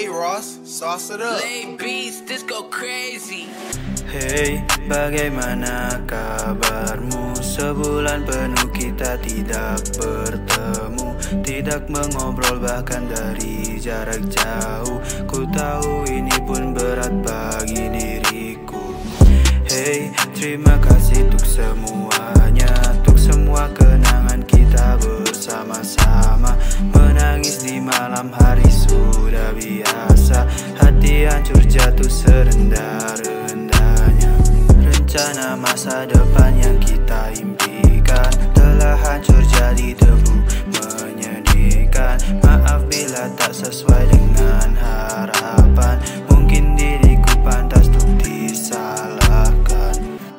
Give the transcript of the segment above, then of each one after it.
Hey Ross, sauce it up. Lay beats, this go crazy. Hey, bagaimana kabarmu? Sebulan penuh kita tidak bertemu, tidak mengobrol bahkan dari jarak jauh. Ku tahu ini pun berat bagi diriku. Hey, terima kasih untuk semuanya, untuk semua kenangan kita bersama-sama. Menangis di malam hari sudah biasa, hati hancur jatuh serendah-rendahnya. Rencana masa depan yang kita impikan telah hancur jadi debu menyedihkan. Maaf bila tak sesuai dengan harapan, mungkin diriku pantas untuk disalahkan.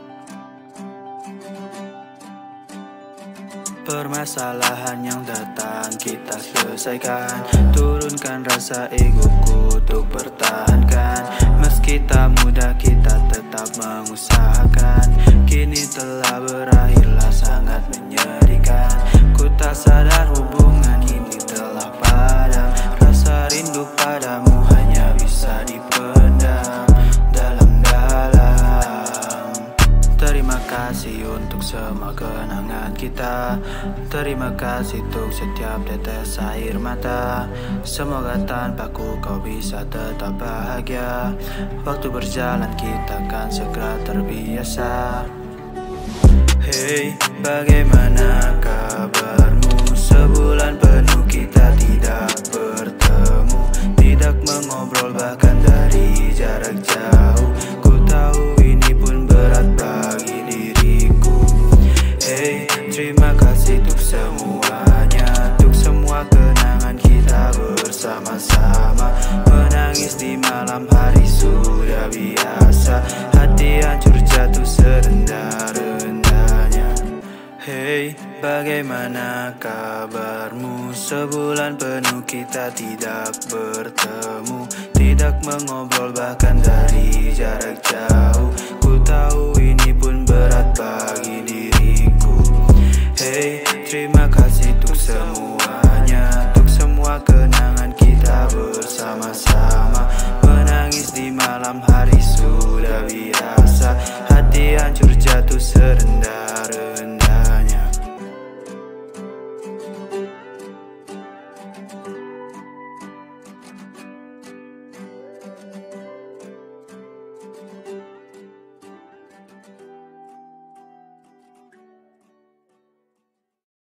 Permasalahan yang datang kita selesaikan, turunkan rasa egoku untuk pertahankan. Meski tak mudah kita tetap mengusahakan, kini telah berakhirlah sangat menyedihkan. Ku tak sadar hubungan ini telah padam, rasa rindu padamu hanya bisa dipendam dalam-dalam. Terima kasih untuk semua kenangan kita, terima kasih untuk setiap tetes air mata. Semoga tanpaku kau bisa tetap bahagia. Waktu berjalan kita akan segera terbiasa. Hey, bagaimana kabarmu? Sebulan penuh kita tidak bertemu, tidak mengobrol bahkan dari jarak jauh. Ku tahu ini pun berat bagi diriku. Hey, terima kasih untuk semuanya, untuk semua kenangan kita bersama-sama. Menangis di malam hari sudah biasa, hati hancur jatuh serendah-rendahnya. Hey, bagaimana kabarmu? Sebulan penuh kita tidak bertemu, tidak mengobrol bahkan dari jarak jauh. Ku tahu ini pun berat bagi diriku. Hey, terima kasih untuk semuanya, untuk semua kenangan kita bersama-sama. Menangis di malam hari sudah biasa, hati hancur jatuh serendah